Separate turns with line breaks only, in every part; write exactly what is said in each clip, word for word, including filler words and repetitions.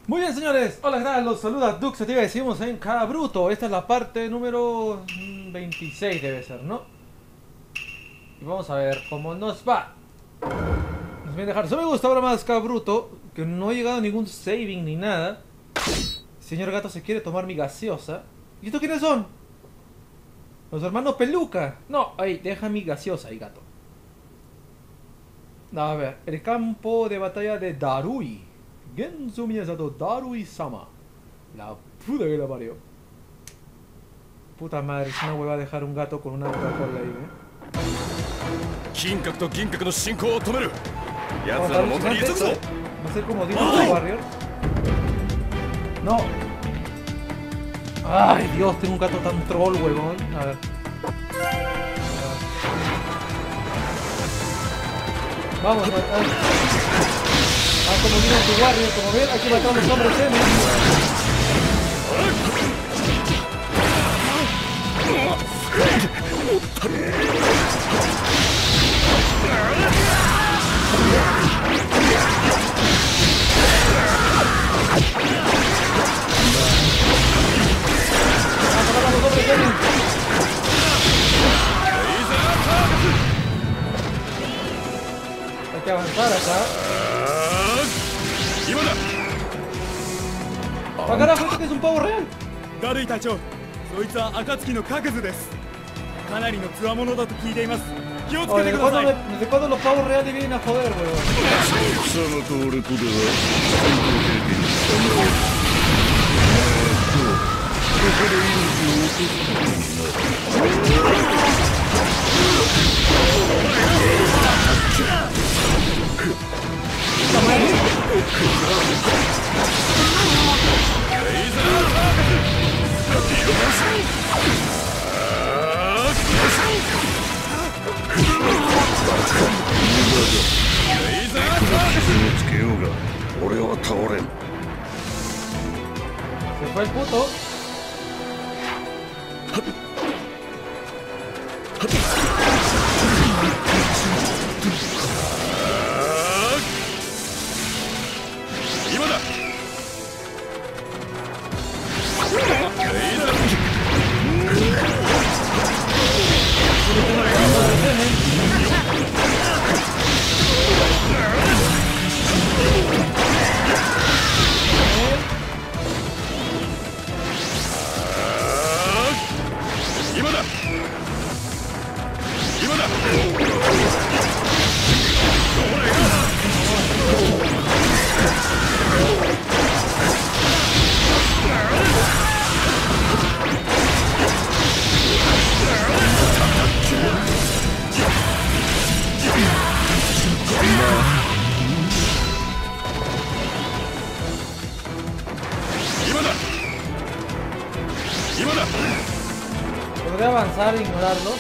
Muy bien, señores, hola, ¿qué tal? Los saluda Duxativa y seguimos en Kabuto. Esta es la parte número veintiséis, debe ser, ¿no? Y vamos a ver cómo nos va. Nos voy a dejar. Solo me gusta ahora más Kabuto, que no ha llegado ningún saving ni nada. El señor gato se quiere tomar mi gaseosa. ¿Y estos quiénes son? Los hermanos Peluca. No, ahí, deja mi gaseosa ahí, gato. A ver, el campo de batalla de Darui. Genzo Miyazato Darui-sama. La puta que la parió. Puta madre, si no me va a dejar un gato con una Coca-Cola ahí, ¿eh? Vamos a ver, va a ser como Dino Warrior. No. Ay, Dios, tengo un gato tan troll, huevón. A ver. Vamos, a ver. Ah, como Dino Warrior, como ven, aquí mataron los hombres M. Hay que avanzar acá. ¡Ah, carajo! ¿Este que es un pavo real?
Darui Taichou, そいつは暁のカグズです。かなりの強者だと聞いています。気をつけてください。
¿Desde cuándo los pavos reales vienen a joder, weón? Se fue el puto. ¿Podría avanzar e ignorarlos?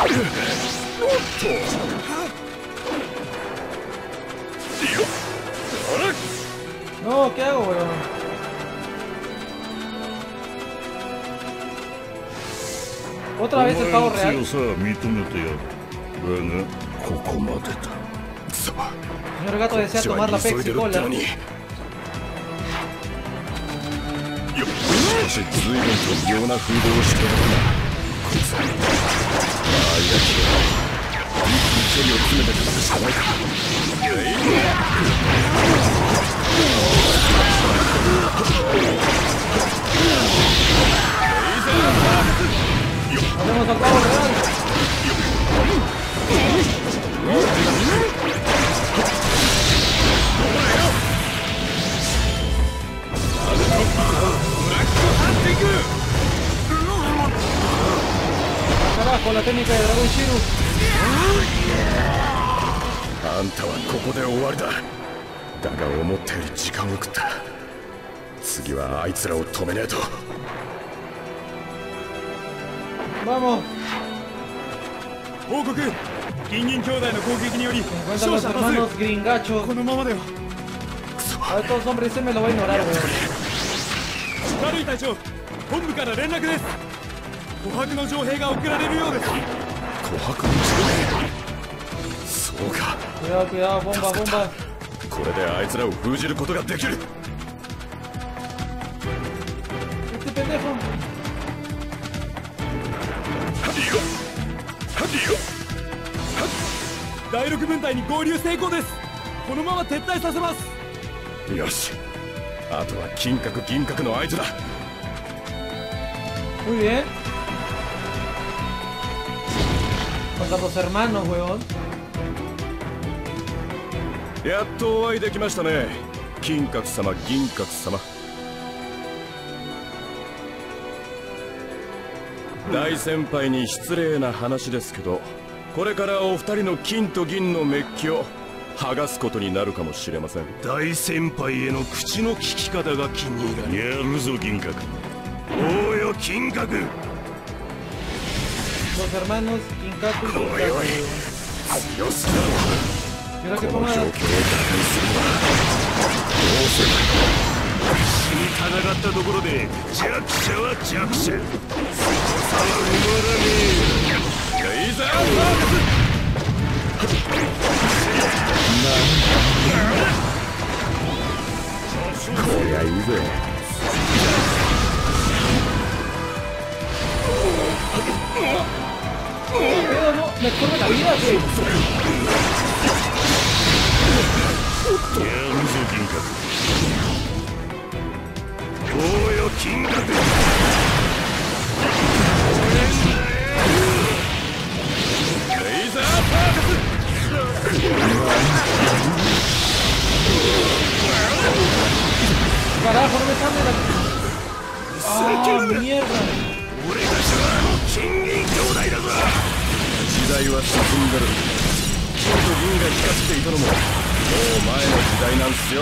No, ¿qué hago, weón? Otra vez el pavo real. Señor gato desea tomar la Pepsi Cola. Hacemos al pavo real. Carajo, la técnica de Dragon Shiru.
あんたはここで終わりだ。だが思ったより時間を食った。次はあいつらを止めねえと。
Vamos.
報告。銀銀兄弟の攻撃により負傷者多数。このままでは。くそ。
A estos hombres se me lo va a ignorar, weón.
ダルイ隊長、本部から連絡です。琥珀の城兵が送られるようです。琥珀の城兵。そうか。
Cuidado, cuidado, bomba, bomba.
これであいつらを封じることができる。
pendejo.
だいろく分隊に合流成功です。このまま撤退させます。
よし、あとは金閣銀閣の合図だ。
Muy bien. Contra dos hermanos, weón.
やっとお会いできましたね、金閣様銀閣様。大先輩に失礼な話ですけど、これからお二人の金と銀のメッキを剥がすことになるかもしれません。
大先輩への口の利き方が気に入らない。やるぞ銀閣。おうよ金閣。
Dos hermanos, Kinkaku y Kinkaku. Yo creo que ponga...
死にたなかったところで弱者は弱者。そこさは埋まらねえ。レイザーファークス。こりゃいいぜ。
Pero no, me corre la vida, güey. Carajo, no me cambia la... ¡Ah, mierda!
金銀兄弟だぞ。
時代は進んでる。金と銀が光っていたのももう前の時代なんすよ。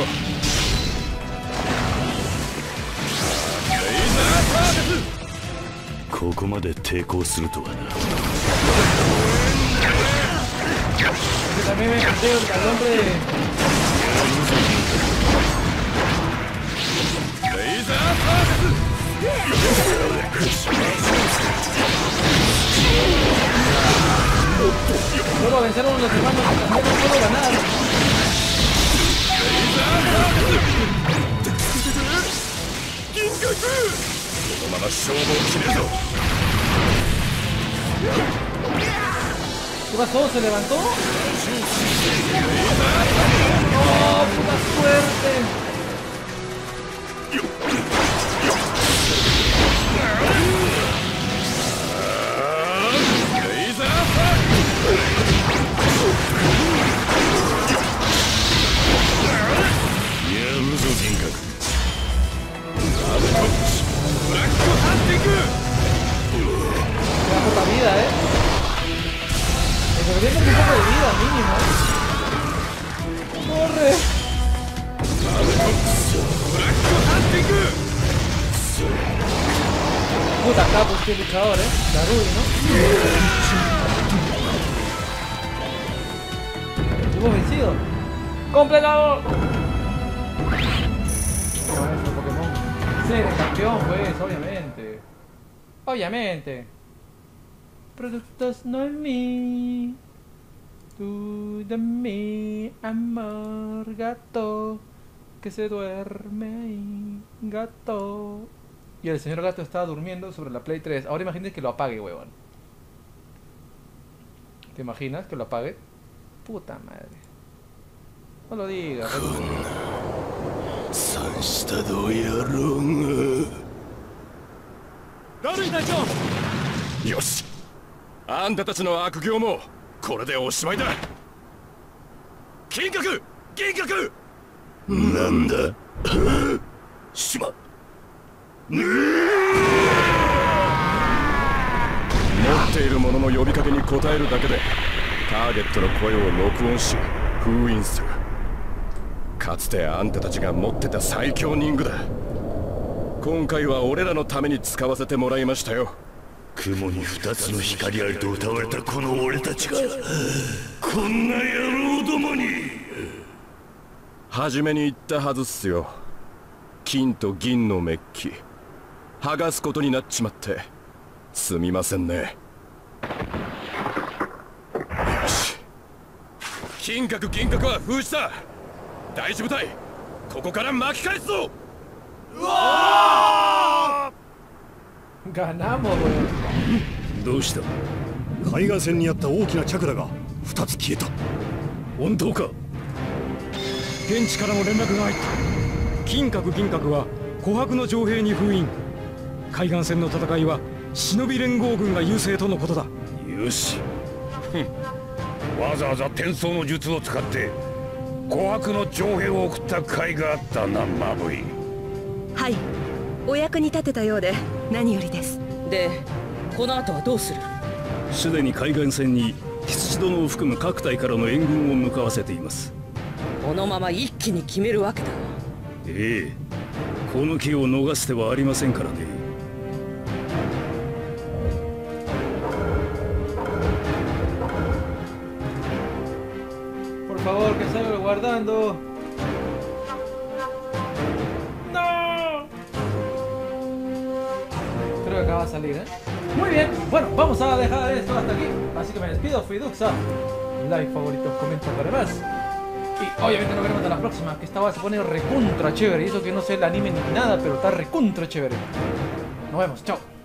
レイザーパーデス。
ここまで抵抗するとはな。
También me planteo el nombre de...
レイザーパーデス。
Solo vencieron los hermanos, tampoco puedo ganar.
銀閣、このまま勝負を決めるぞ。
¿Qué pasó? ¿Se levantó? ¡Oh, puta suerte! Queda poca vida, eh. Debería tener un poco de vida, mínimo. ¡Corre! Puta capos, qué luchador, eh. Darui, ¿no? Hemos vencido. ¡Completado! Nuestro Pokémon. Ser el campeón, pues, obviamente. Obviamente. Productos no en mí. Tú de mí, amor, gato. Que se duerme ahí, gato. Y el señor gato estaba durmiendo sobre la Play tres. Ahora imagínate que lo apague, huevón. ¿Te imaginas que lo apague? Puta madre. No lo digas.
よし、あんたたちの悪行もこれでおしまいだ。金閣、銀閣。
なんだ。しま。持
っている者の呼びかけに応えるだけでターゲットの声を録音し封印する。かつてあんたたちが持ってた最強忍具だ。今回は俺らのために使わせてもらいましたよ。
雲に二つの光ありと歌われたこの俺たちがこんな野郎どもに。
初めに言ったはずっすよ。金と銀のメッキ剥がすことになっちまってすみませんね。よし、金閣銀閣は封じた。大事部隊、ここから巻き返すぞ。うわー！
Ganamos, weón.
どうした？海岸線にあった大きなチャクラがふたつ消えた。本当か？
現地からも連絡が入った。金閣銀閣は琥珀の城兵に封印。海岸線の戦いは忍び連合軍が優勢とのことだ。
よし。わざわざ転送の術を使って琥珀の城兵を送った甲斐があったな、マブイ。
はい、お役に立てたようで何よりです。
で、この後はどうする？
すでに海岸線に羊殿を含む各隊からの援軍を向かわせています。
このまま一気に決めるわけだ。
ええ、この機を逃す手はありませんからね。
Por favor, que salga guardando. ¡No! Creo que acaba de salir, ¿eh? Muy bien, bueno, vamos a dejar esto hasta aquí. Así que me despido, fui Duxa. Like, favoritos, comentan para más. Y obviamente nos veremos en la próxima, que esta va a se pone recontra chévere. Y eso que no sé el anime ni nada, pero está recontra chévere. Nos vemos, chao.